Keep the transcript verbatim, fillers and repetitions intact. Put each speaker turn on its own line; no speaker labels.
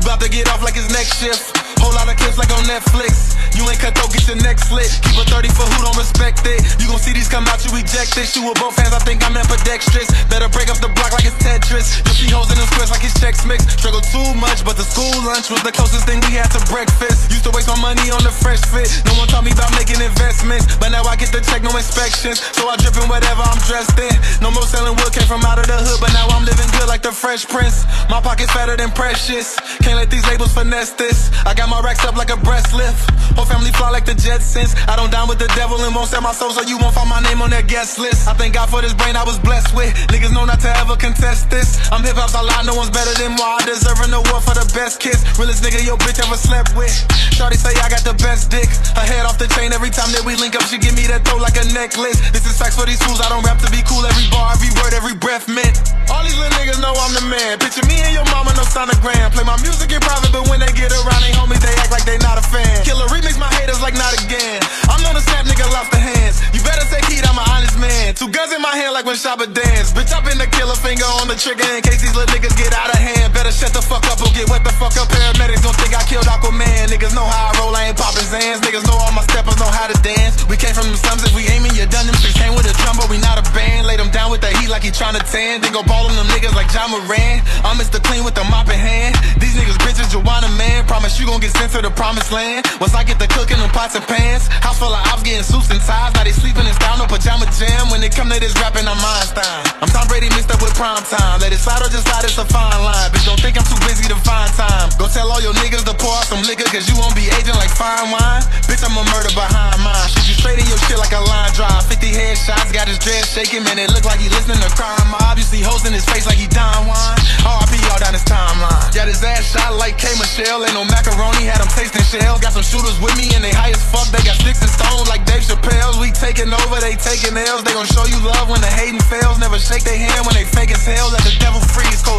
bout to get off like it's next shift. Whole lot of clips like on Netflix. You ain't cutthroat, get your neck slit. Keep a thirty for who don't respect it. You gon' see these come out, you reject it. Shoot with both hands, I think I'm ambidextrous. Better break up the block like it's Tetris. You see hoes in the squares like it's Chex Mix. Struggle too much, but the school lunch was the closest thing we had to breakfast. Used to waste my money on the fresh fit. No one taught me about making investments, but now I get the check, no inspections. So I drip in whatever I'm dressed in. No more selling wood, came from out of the hood, but now I'm living good like the Fresh Prince. My pocket's fatter than precious. Can't let these labels finesse this. I got my racks up like a breast lift. Whole family fly like the Jetsons. I don't dine with the devil and won't sell my soul, so you won't find my name on their guest list. I thank God for this brain I was blessed with. Niggas know not to ever contest this. I'm hip-hop's a lot, no one's better than moi. I deserve an award for the best kiss. Realest nigga your bitch ever slept with. Shorty say I got the best dick. Her head off the chain every time that we link up. She give me that throat like a necklace. This is facts for these fools. I don't rap to be cool. Every bar, every word, every breath meant. All these little niggas know I'm the man. Picture me and your mama, no sonogram. Play my music in private, but when they get around, they homies, they act like they not a fan. Killer remix my haters like not again. I'm known to snap nigga lost the hands. You better take heed, I'm an honest man. Two guns in my hand like when Shabba dance. Bitch, I been the killer finger on the trigger in case these little niggas get out of hand. Better shut the fuck up or get wet the fuck up. Paramedics don't think I killed Aquaman. Niggas know how I roll, I ain't poppin' Zans. Niggas know all my steppers know how to dance. We came from them slums, if we aiming, you done them. Streets came with a drum, but we not a band. Lay them down with the heat like he tryna tan. Then go ball on them niggas like John Morant. I'm Mister Clean with the mop in hand. These niggas bitches, Joanna man. Promise you gon' get sent to the promised land. Once I get the cooking them pots and pans. House full of ops getting suits and ties. Now they sleeping in style, no pajama jam. When it come to this rapping, I'm Einstein. I'm Tom Brady mixed up with prime time. Let it slide or just slide, it's a fine line. Bitch, don't think I'm too busy to find time. Go tell all your niggas to pour out some liquor, cause you won't be aging like fine wine. Bitch, I'm a murder behind mine. Shoot you straight in your shit like a line drive. fifty headshots, got his dread shaking. Man, it look like he listening to crime mob. You see hoes in his face like he dying wine. R I P all down his timeline. Got his ass shot like K. Michelle. Ain't no macaroni, had him tasting shells. Got some shooters with me and they high as fuck. They got sticks and stones like Dave Chappelle's. We taking over, they taking L's. They gon' show you love when the hating fails. Never shake their hand when they fake as hell. Let the devil free. It's cold